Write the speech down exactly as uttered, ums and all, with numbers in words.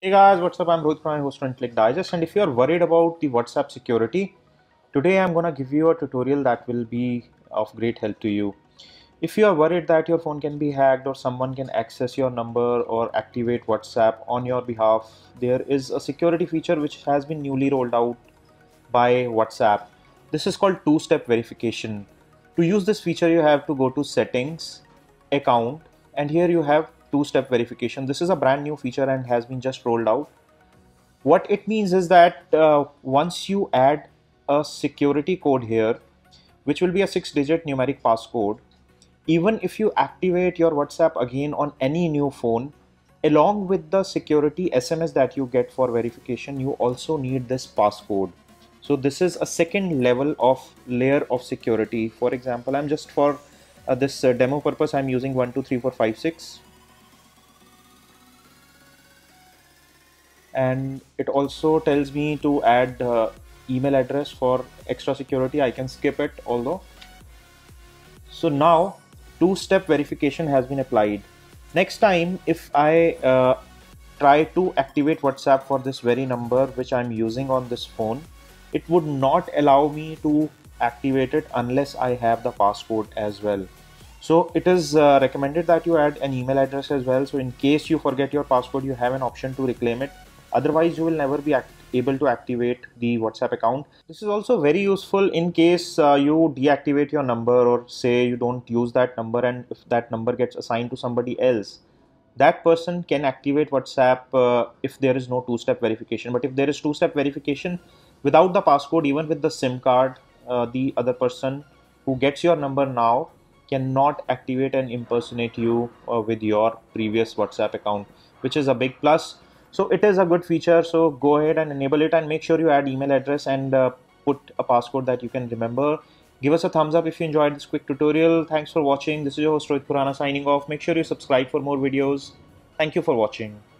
Hey guys, what's up? I'm Rohit from host on Click Digest, and if you are worried about the WhatsApp security, today I'm gonna give you a tutorial that will be of great help to you. If you are worried that your phone can be hacked or someone can access your number or activate WhatsApp on your behalf, there is a security feature which has been newly rolled out by WhatsApp. This is called two-step verification. To use this feature, you have to go to settings, account, and here you have two-step verification. This is a brand new feature and has been just rolled out. What it means is that uh, once you add a security code here, which will be a six digit numeric passcode, even if you activate your WhatsApp again on any new phone, along with the security S M S that you get for verification, you also need this passcode. So this is a second level of layer of security. For example, I'm just for uh, this uh, demo purpose, I'm using one two three four five six. And it also tells me to add uh, email address for extra security. I can skip it although. So now two-step verification has been applied. Next time if I uh, try to activate WhatsApp for this very number which I'm using on this phone, it would not allow me to activate it unless I have the passcode as well. So it is uh, recommended that you add an email address as well, so in case you forget your passcode, you have an option to reclaim it. Otherwise you will never be able to activate the WhatsApp account. This is also very useful in case uh, you deactivate your number, or say you don't use that number, and if that number gets assigned to somebody else, that person can activate WhatsApp uh, if there is no two-step verification. But if there is two-step verification without the passcode, even with the SIM card, uh, the other person who gets your number now cannot activate and impersonate you uh, with your previous WhatsApp account, which is a big plus. So it is a good feature, so go ahead and enable it, and make sure you add email address and uh, put a passcode that you can remember. Give us a thumbs up if you enjoyed this quick tutorial. Thanks for watching. This is your host Rohit Khurana signing off. Make sure you subscribe for more videos. Thank you for watching.